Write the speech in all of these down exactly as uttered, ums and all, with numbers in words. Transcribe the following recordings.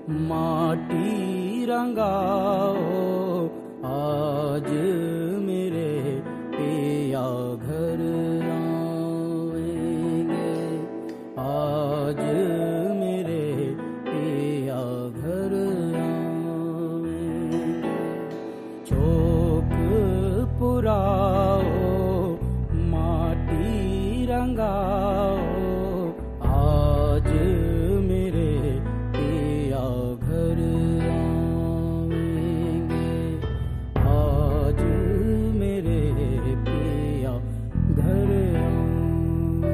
माटी रंगाओ, आज मेरे पिया घर आएंगे, आज मेरे पिया घर आएंगे। चौक पुराओ, माटी रंगाओ, आज मेरे पिया घर आएंगे, आज मेरे पिया घर आएंगे।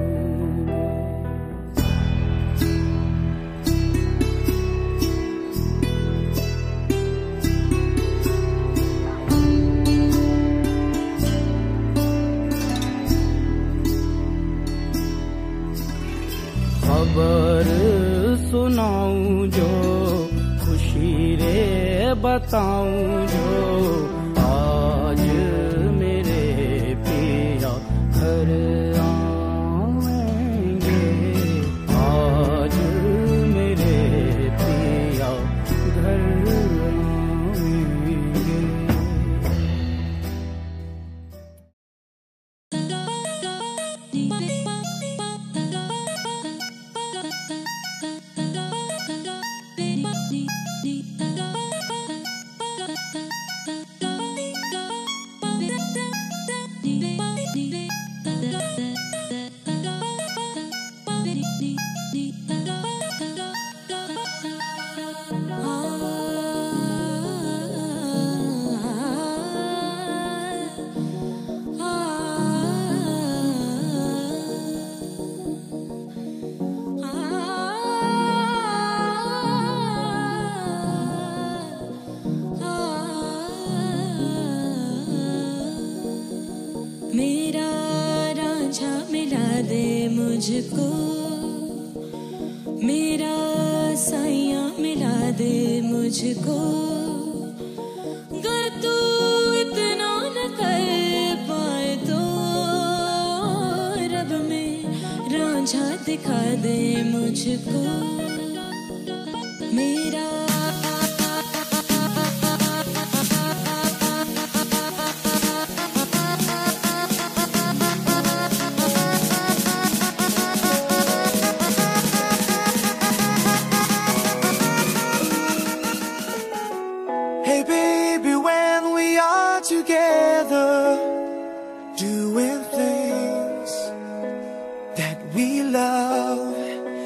खबर सुनाऊं जो, खुशी रे बताऊं जो, आज मेरे पिया घर आएंगे, आज मेरे पिया घर आएंगे। मेरा रांझा मिला दे मुझको, मेरा साइया मिला दे मुझको, अगर तू इतना न कर पाए तो रब में रांझा दिखा दे मुझको। मेरा Hey baby, when we are together, doing things that we love,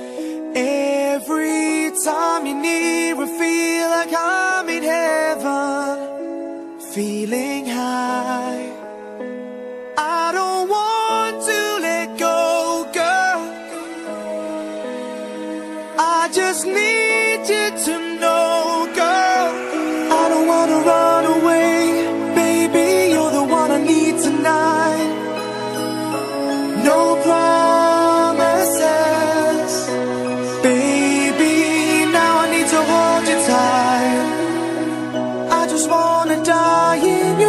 every time you're near I feel like I'm in heaven, feeling high. I don't want to let go, girl, I just need you to know, girl, I don't wanna run away, baby, you're the one I need tonight. No promises, baby, now I need to hold you tight. I just wanna die in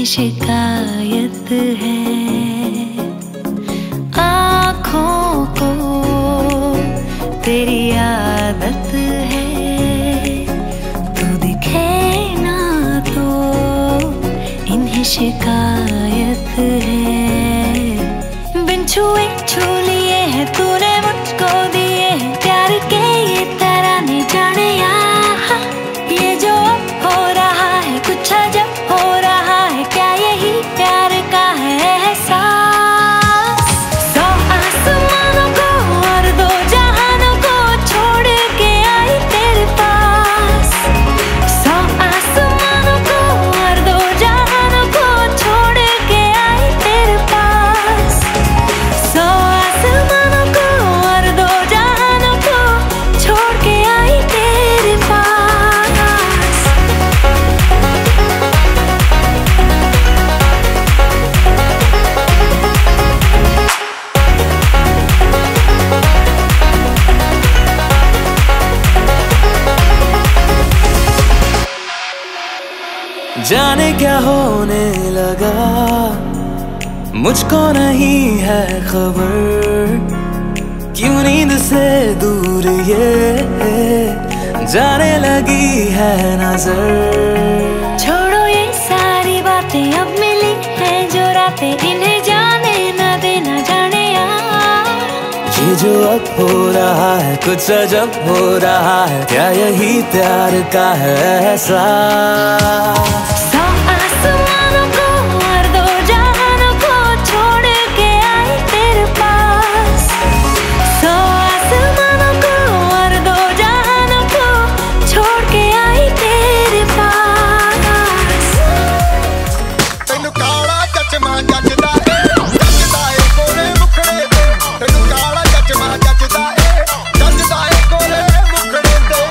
शिकायत है। आँखों को तेरी आदत है, तू दिखे ना तो इन्हें शिकायत है। बिन छुए छू लिए है तूने मुझको दिए हैं प्यार के ये तराने, जाने यहाँ ये जो अब हो रहा है कुछ अजब हो रहा है, क्या यही प्यार का है एहसास। सौ आसमानों को और दो जहानों को छोड़ के आई तेरे पास। सौ आसमानों को और दो जहानों को छोड़ के आई तेरे पास। सौ आसमानों को और दो जहानों को छोड़ के आई तेरे पास। जाने क्या होने लगा, मुझको नहीं है खबर, क्यों नींद से दूर ये जाने लगी है नजर। छोड़ो ये सारी बातें, अब मिली है जो रातें, इन्हें जाने न देना, जाने यार ये जो अब हो रहा है कुछ अजब हो रहा है, क्या यही प्यार का है एहसास। सौ आसमानों को और दो जहानों को छोड़ के आई तेरे पास। सौ आसमानों को और दो जहानों को छोड़ के आई तेरे पास। तैनू काला चचमा जचदा ए, जचदा ए कोले मुखड़े ते। तैनू काला चचमा जचदा ए, जचदा ए कोले मुखड़े ते।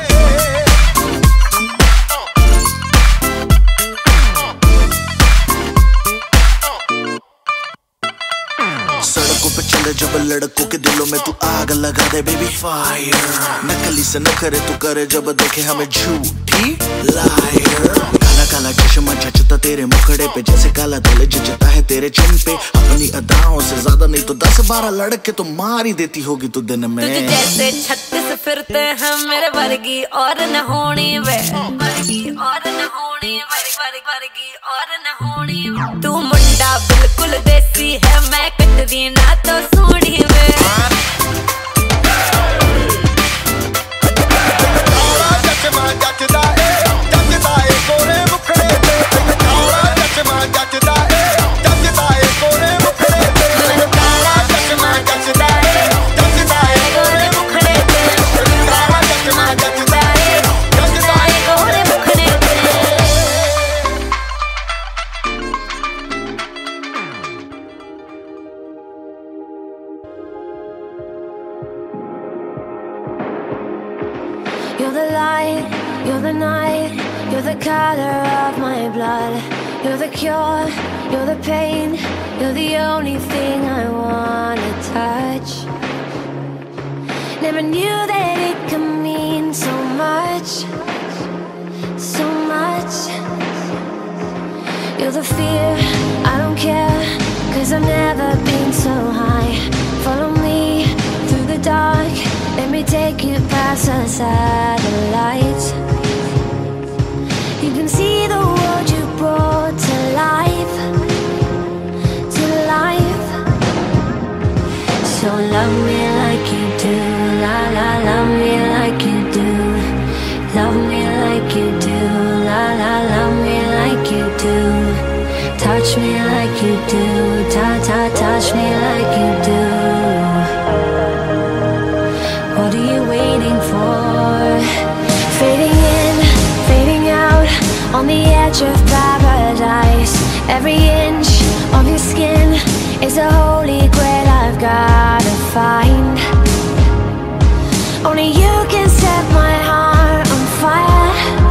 सड़कों पे चले जब लड़कों के दिलों में तू आग लगा दे बेबी फायर। नकली से न करे तू करे जब देखे हमें झूठी लायर। काला काला चश्मा जचता तेरे मुखड़े पे जैसे काला दिल जचता है तेरे चिन पे। अपनी अदाओं से ज्यादा नहीं तो दस बारह लड़के तो मार ही देती होगी तू दिन में। तुझे जैसे छत्तीस फिरते हैं मेरे वर्गी और न होनी वे, वर्गी और न होनी वे, वर्गी और न होनी वे। तू मुंडा बिल्कुल देसी है, मैं कटरी ना तो सूढ़ी वे। काला चचमा जचदा ए, जचदा ए कोले मुखड़े ते। काला चचमा जचदा ए, जचदा ए कोले मुखड़े ते। काला चचमा जचदा ए, जचदा ए कोले मुखड़े ते। काला चचमा जचदा ए, जचदा ए कोले मुखड़े ते। You're the light, you're the night, you're the color of my blood. You're the cure, you're the pain, you're the only thing I wanna touch. Never knew that it could mean so much, so much. You're the fear, I don't care, cause I've never been so high. Follow me through the dark, let me take you past the satellites. You can see the world you brought to life, to life. So love me like you do, la la, love me like you do. Love me like you do, la la, love me like you do. Touch me like you do, ta ta, touch me like you do. What are you waiting for? Fading in, fading out, on the edge of paradise. Every inch of your skin is a holy grail I've gotta find. Only you can set my heart on fire.